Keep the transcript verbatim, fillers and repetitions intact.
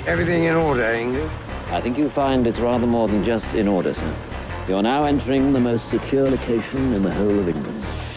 Everything in order, English? I think you'll find it's rather more than just in order, sir. You're now entering the most secure location in the whole of England.